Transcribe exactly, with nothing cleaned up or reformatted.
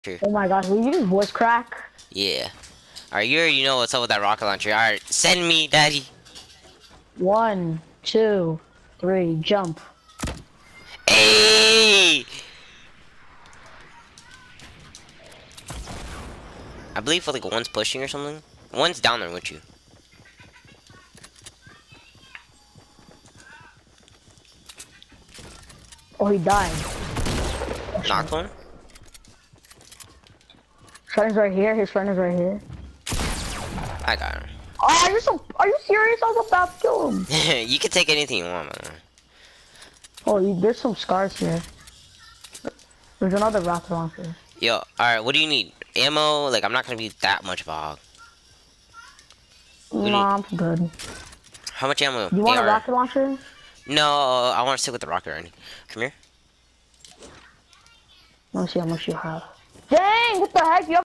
True. Oh my gosh, will you use voice crack? Yeah. Alright, you already know what's up with that rocket launcher. Alright, send me, daddy. One, two, three, jump. Hey! I believe for like one's pushing or something. One's down there with you. Oh, he died. Knocked one? Friend's right here. His friend is right here. I got him. Oh, you're so. Are you serious? I was about to kill him. You can take anything you want, man. Oh, you, there's some scars here. There's another rocket launcher. Yo, alright, what do you need? Ammo? Like, I'm not gonna be that much of a hog. We Nah, need... I'm good. How much ammo? You want A R? a rocket launcher? No, I want to stick with the rocket running. Come here. Let me see how much you have. Dang! What the heck? You have